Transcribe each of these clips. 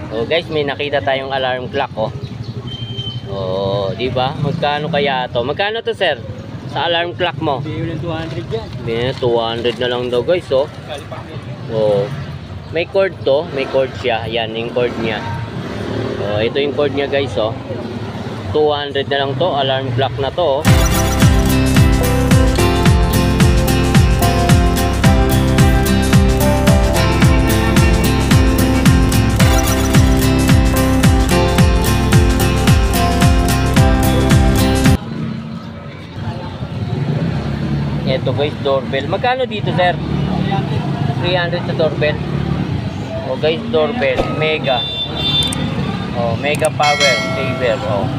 Oh guys, may nakita tayong alarm clock oh. Oh, di ba? Magkano kaya to? Magkano to, sir? Sa alarm clock mo? Bigyan ng 200 yan. May 200 na lang daw, guys, oh. Oh. May cord to, may cord siya. Ayan, yung cord niya. Oh, ito yung cord niya, guys, oh. 200 na lang to, alarm clock na to, oh. Ito guys, doorbell. Magkano dito, sir? 300 sa doorbell. Oh guys, doorbell. Mega. Oh, mega power saver. Oh.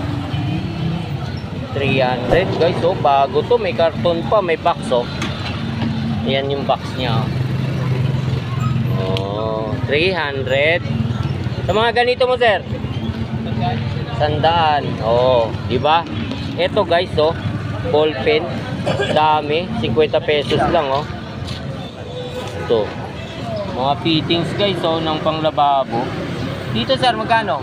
300 guys. Oh, bago to. May karton pa. May box, oh. Ayan yung box niya. Oh, 300. Sa mga ganito mo, sir? 100. Oh, di ba? Ito guys, oh. Ball pen. Dami, 50 pesos lang, oh. Ito. Mga fittings guys, oh, ng panglababo. Dito, sir, magkano?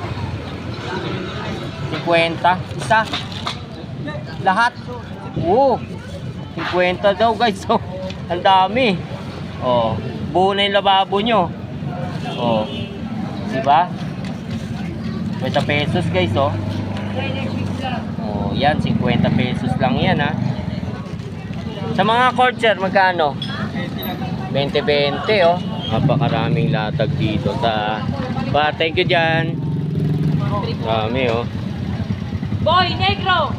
50 isa. Lahat. Oo. 50 daw, guys. Oh. Ang dami. Oh, buo na yung lababo nyo. Oh. Diba? 50 pesos, guys, oh. Oh, yan, 50 pesos lang yan, ha. Sa mga cord, sir, magkano? 20-20, oh. Napakaraming latag dito sa... Thank you dyan. Dami, oh. Boy, negro!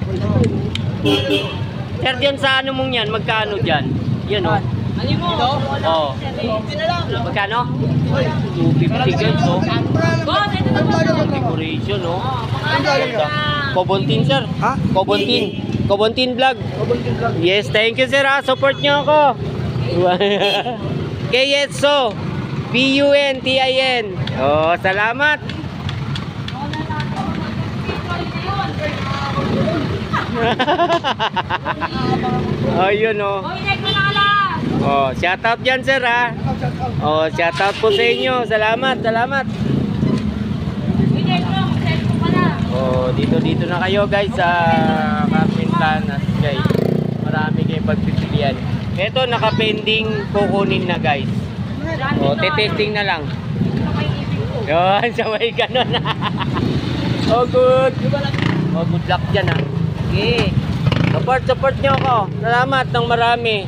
Sir, dyan sa ano mong yan, magkano dyan? Yan, oh. Ano mo? Oh. Magkano? 250 guys, oh. Boss, ito na po. Decoration, oh. Kobontin, sir. Ha? Kobontin. Kobontin vlog. Yes, thank you, sir. Support nyo ako. KSO BUNTIN. Oh, salamat. Oh, yun, oh. Boy, negro na alas! Oh, shout out dyan, sir, ha. Oh, shout out po sa inyo. Salamat, salamat. Boy, negro, mag-cellphone ka na. Oh, dito na kayo, guys, sa Carmen Planas, guys. Marami kayong pagpipilian. Ito, nakapending kukunin na, guys. Oh, testing na lang. Yun, sabay ganon. Oh, good. Oh, good luck dyan, ha. Okay. Support nyo ako. Salamat ng marami.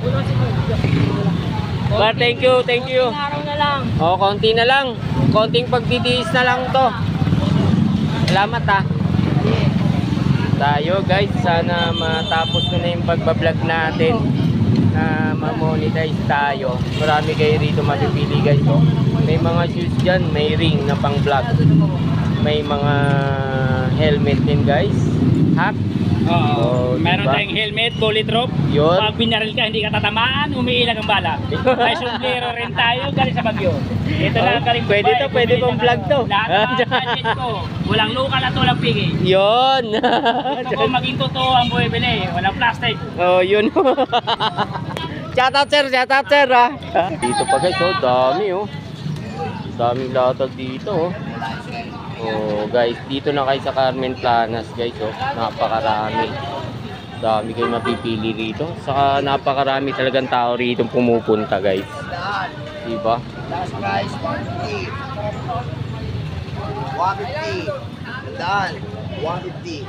But thank you. Araw na lang. Oh, konti na lang. Konting pagtitiis na lang to. Salamat, ha. Tayo, guys, sana matapos ko na yung pagbablog natin na ma-monetize tayo. Marami kayo rito mapipili, guys, oh. May mga shoes dyan, may ring na pang vlog. May mga helmet din, guys. Hat. Oo. Meron diba? tayong helmet, bulletproof. Yun. Pag binaril ka, hindi ka tatamaan, umiilag ang bala. May sombrero rin tayo, galing sa Bagyo. Ito lang galing Pwede to, pwede pang vlog to. Lahat ng gadget ko, walang lokal at walang pigay. Yun. Gusto ko maging totoo ang buwibili, walang plastic. Oh, yun. Shout out, sir, ha. Dito pa, guys, oh, dami, oh. Daming latag dito, oh. Oh, guys, dito na kayo sa Carmen Planas, guys, oh. Napakarami. Dami kayo mapipili rito. Saka napakarami talagang tao rito pumupunta, guys. Diba? Last guys, 150. 150. Done. 150.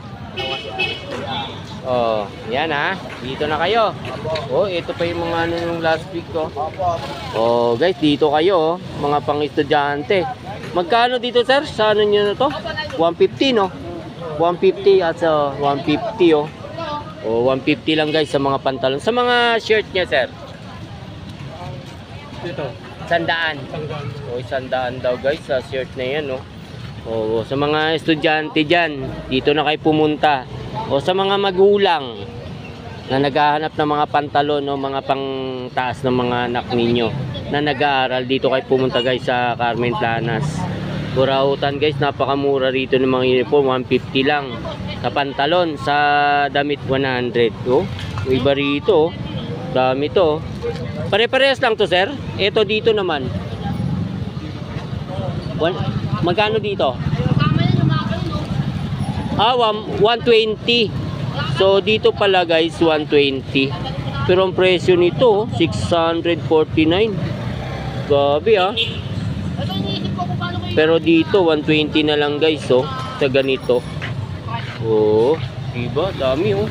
Oh, yan, ha. Dito na kayo. Oh, ito pa yung mga ano yung last week, oh. Oh, guys, dito kayo, oh. Mga pang-estudyante. Magkano dito, sir? Sa ano nyo na to? 150, no? 150 at sa 150, oh. Oh, 150 lang, guys, sa mga pantalon. Sa mga shirt niya, sir? Dito. 100. Oh, 100 daw, guys, sa shirt na yan, no? Oh, sa mga estudyante dyan, dito na kayo pumunta. O sa mga magulang na naghahanap ng mga pantalon, no, mga pangtaas ng mga anak ninyo na nag-aaral, dito kayo pumunta, guys, sa Carmen Planas. Burautan, guys, napakamura rito ng mga uniform, 150 lang. Sa pantalon, sa damit 100. Oh, iba rito, oh. Dami to. Pare-parehas lang to, sir. Ito dito naman. Magkano dito? Kama yan, lumakal, no? Ah, 120. So dito pala guys, 120. Pero ang presyo nito, 649. Gabi ah. Ito, iniisip ko kung paano kayo. Pero dito, 120 na lang guys, oh. Sa ganito. Oh, diba? Dami, oh.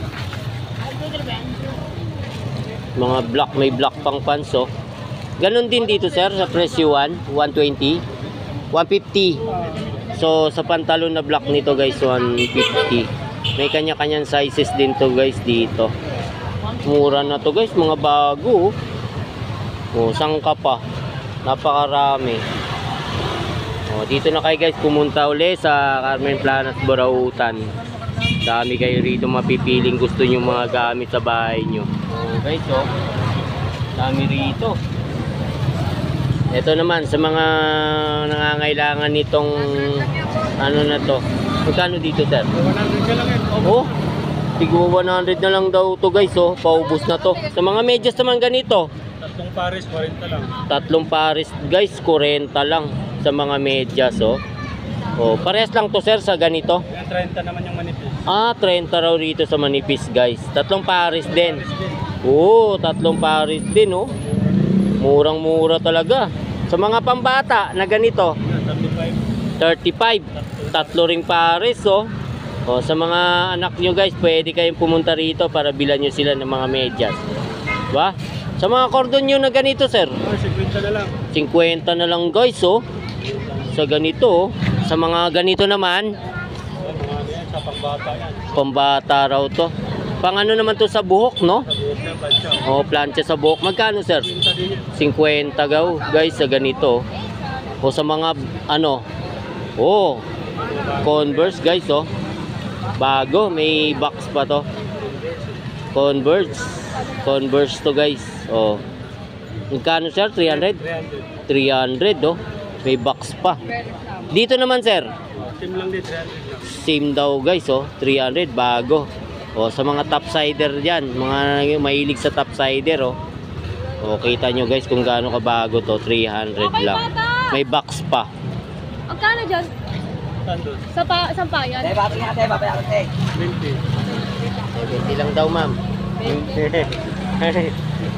Mga black, may black pang pants, oh. Ganon din dito, sir, sa presyo 120. 150. So, sa pantalon na black nito, guys, 150. May kanya-kanyang sizes din to, guys, dito. Mura na to, guys. Mga bago, oh. Oh, sangka pa. Napakarami. Oh, dito na kayo, guys, pumunta uli sa Carmen Planas, Burautan. Dami kayo rito mapipiling gusto nyo mga gamit sa bahay nyo. Oh, guys, oh. Dami rito. Ito naman sa mga nangangailangan nitong ano na to. Magkano dito, sir? 100 ka lang eh. Oh, tigwa 100 na lang daw to, guys, oh. Paubos na to. Sa mga medyas naman ganito. Tatlong pares, 40 lang. Tatlong pares, guys, 40 lang sa mga medyas, oh. Oh, parehas lang to, sir, sa ganito. Yan, 30 naman yung manipis. Ah, 30 raw rito sa manipis, guys. Tatlong pares din. Oo, tatlong pares din, oh. Murang-mura talaga. Sa mga pambata na ganito, Yan, 35. Tatlo ring pares, oh. Oh, sa mga anak nyo, guys, pwede kayong pumunta rito para bilan nyo sila ng mga medyas. Diba? Sa mga cordon nyo na ganito, sir, 50 na lang. 50 na lang, guys, oh. Sa ganito, oh. Sa mga ganito naman, Mga ano yan, sa pangbata yan. pambata raw to. Pang ano naman to sa buhok, no? Sa buhok na badya. O, plancha sa buhok. Magkano, sir? 50 din yan. 50 gaw, guys, sa ganito. O sa mga, ano, oh, Converse, guys, oh. Bago, may box pa to. Converse. Converse to, guys. Oh. Magkano, sir? 300? 300. 300, oh. May box pa. Dito naman, sir. Team lang din, 300 lang. Same daw, guys, oh. 300, bago. O, sa mga topsider dyan, mga mahilig sa topsider, oh. O, kita nyo, guys, kung gaano kabago to. 300 lang. May box pa. Magkano dyan? Tandun. Sampayan? 20. 20 lang daw, ma'am. 20?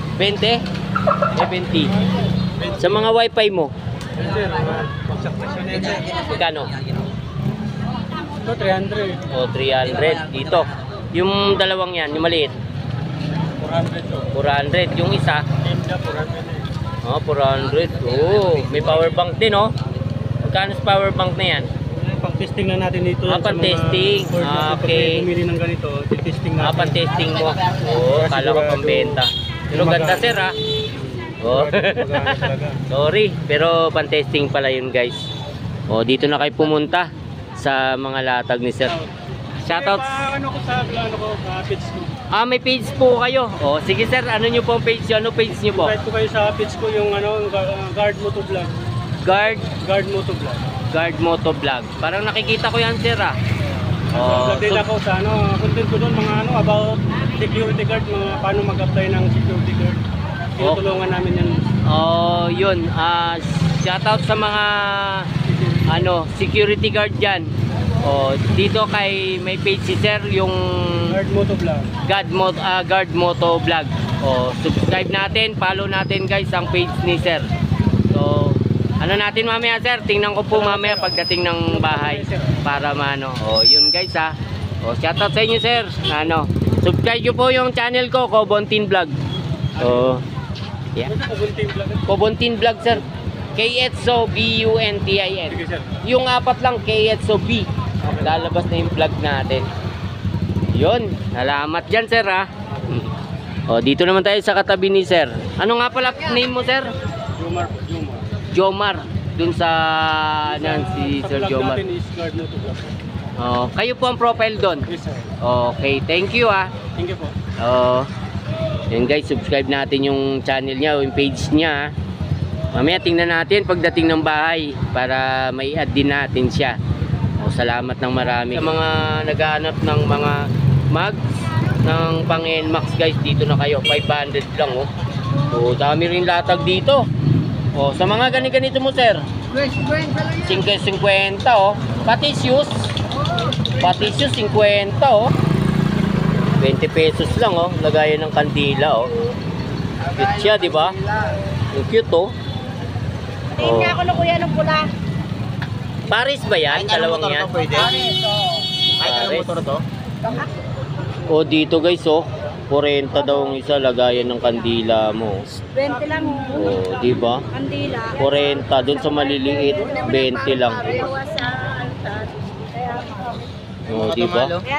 70. Sa mga wifi mo, Yan, sir. Pagsak na siya na yan, sir. magkano? Ito, 300. O, 300. Dito. Yung dalawang yan, yung maliit. 400 to. 400. Yung isa, Team na, 400 eh. oh, 400. Oh, may power bank din, oh. Magkano sa power bank na yan? Pang-testing na natin dito. Ah, sa mga pang-testing. board natin. Ah, Pag okay. may bumili ng ganito, testing natin. Ah, pan-testing mo. Oo, kala ko pambenta. Pero ganda, sir, ah. Oh. Magana talaga. Sorry, pero pan-testing pala yun, guys. Oh, dito na kayo pumunta sa mga latag ni sir. Shoutouts. Ano ko sa page ko. Ah, may page po kayo. Oh, sige, sir, ano nyo po ang page? Ano page nyo po? Invite ko kayo sa page ko yung Guard Moto Vlog. Guard Moto Vlog. Guard Moto Vlog. Parang nakikita ko yan, sir, ah. Oh, Vlog din ako sa content ko doon, mga about security guard, mga paano mag-apply ng security guard. Tinutulungan namin yan. Oh, yun. Shoutout sa mga security guard diyan. Oh, dito kay may page si sir yung Guard Moto Vlog. Guard Moto Vlog. Oh, subscribe natin, follow natin, guys, ang page ni sir. So, ano natin mamaya, sir? Tingnan ko po mamaya pagdating ng bahay para maano. Oh, yun, guys, ha. Oh, shoutout sa inyo, sir. Subscribe nyo po yung channel ko, Kobontin Vlog. Oh. Yeah. Kobontin Vlog. Kobontin Vlog, sir. KSOBUNTIN. Sige, sir. Yung apat lang, KSOB. Lalabas na yung vlog natin. Yun. Salamat dyan, sir, ha. O, dito naman tayo sa katabi ni sir. Ano nga pala name mo, sir? Jomar. Jomar. Dun sa si Sa Sir vlog Jomar. natin is Guard Moto Vlog. Oh, kayo po ang profile doon. Yes, sir. Okay, thank you, ha. Thank you po. Oh. Yun, guys, subscribe natin yung channel niya, yung page niya. Mamaya tingnan natin pagdating ng bahay para may add din natin siya. O, salamat ng marami. Sa mga naghahanap ng mga mags ng pang NMAX, guys, dito na kayo. 500 lang, oh. So, dami rin latag dito. Oh, sa mga ganito mo, sir. 50 oh. Pati shoes. Pati shoes 50 oh. 20 pesos lang oh. Lagayan ng kandila oh. Cute siya, di ba? Yung cute oh. Tingin niya ako na kuya ng pula. Paris ba yan? Dalawang yan? Pwede. Kahit anong Pares. motor to? Oh, dito guys oh. 40 daw ang isa, lagayan ng kandila mo. 20 lang. Oh, di ba? Kandila. 40 doon sa maliliit, 20 lang. Bawas sa altar. Kaya Oh, di ba?